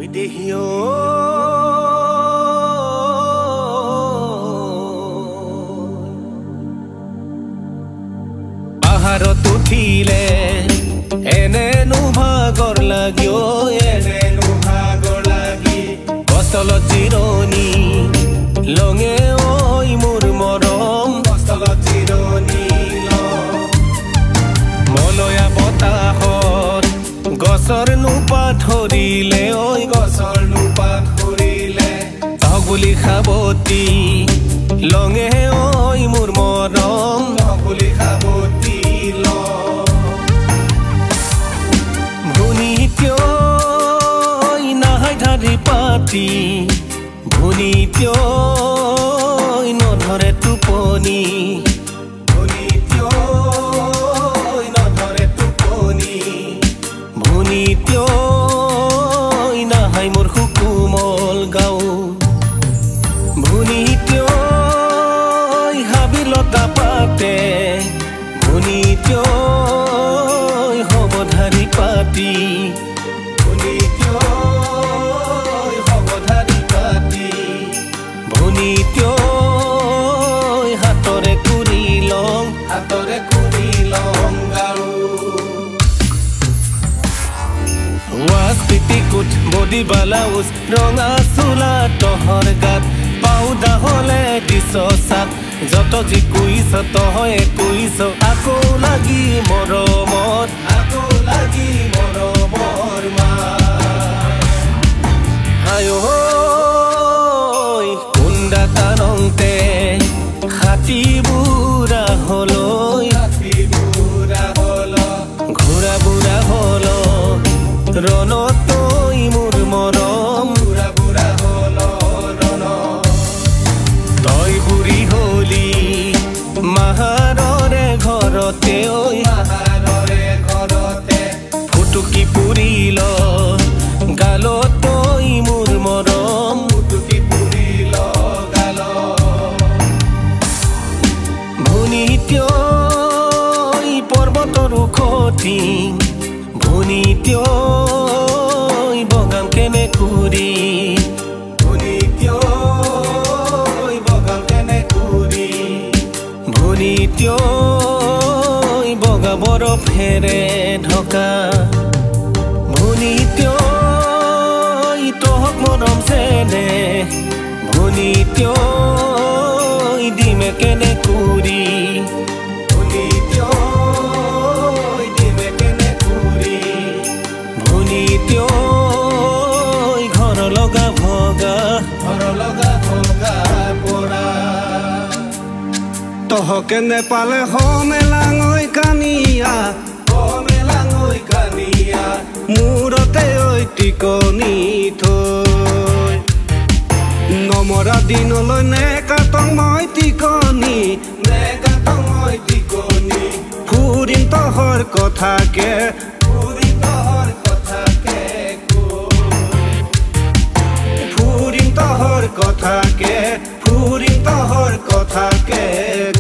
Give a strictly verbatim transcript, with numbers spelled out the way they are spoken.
দেহিও পাহাৰত উঠিলে এনেনো ভাগৰ লাগিও এনেনো ভাগৰ লাগি গছলত জিৰণি লঙে ঐ মোৰ মৰম গছলত জিৰণি মলয়া বতাহত গছৰ নুপাত সৰিলে ঐ গছৰ নুপাত সৰিলে চাওক বুলি খাবতি লঙে ঐ মোৰ মৰম চাওক বুলি খাবতি ল ভুনি কিয় নাহাই ধাৰি পাতি ভুনি কিয় নধৰে টোপনি নাহাই মোৰ সুকুমল গাঁও ভুনি কিয় হাবিলতা পাতে ভুনি কিয় হবধাৰী পাতি ভুনি কিয় হবধাৰী পাতি ভুনি কিয় হাতৰে কুৰি লং হাতৰে কুৰি লং গাঁও ৱাজ পিটিকুট বডি বালাউজ ৰঙা চোলা তহৰ গাত পাউদা হলে দিছ চাক যত যি কুইছ তহয়ে কুইছ আকৌ লাগি মৰমত আকৌ লাগি মৰমৰ মা হায় কুন্দা কানংতে হাতী বুঢ়া হলৈ হাতী বুঢ়া হল ঘোঁৰা বুঢ়া হল ৰণত তই মোৰ মৰম বুঢ়া বুঢ়া হল ৰণ তই বুঢ়ী হলি মাহাৰৰে ঘৰতে ঐ মাহাৰৰে ঘৰতে ফুটুকি পুৰিল গালত তই মোৰ মৰম ফুটুকি পুৰিল গাল ভুনি কিয় পৰ্বতৰ উখতি ভুনি কিয় বগাম কেনে কুৰি ভুনি কিয় বগাম কেনে কুৰি ভুনি কিয় বগা বৰফেৰে ঢকা ভুনি কিয় তহক মৰম চেনে ভুনি কিয় দিমে কেনে কুৰি ভুনি কিয় ঘৰ লগা ভগা ঘৰ লগা ভগা পৰা তহকে নেপালে হমেলাঙৈ কানিয়া হমেলাঙৈ কানিয়া মূৰতে ঐ টিকনি থৈ নমৰা দিনলৈ নেকাটং মই টিকনি নেকাটং মই টিকনি ফুৰিম তহৰ কথাকে ফুৰিম তহৰ কথাকে ফুৰিম তহৰ কথাকে ফুৰিম তহৰ কথাকে